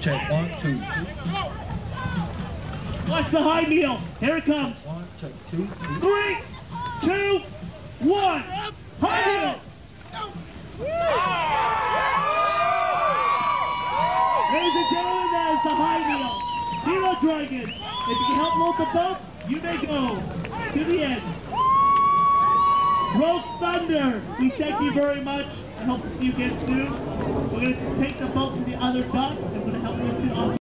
Check 1, 2, 3. Watch the high kneel. Here it comes. Check 1, check 2, 3. 3, 2, 1. High kneel. Ladies and gentlemen, that is the high kneel. Hero Dragon. If you can help load the boat, you may go to the end. Rogue Thunder, we thank you very much. I hope to see you again soon. We're going to take the boat to the other dock and we're going to help you to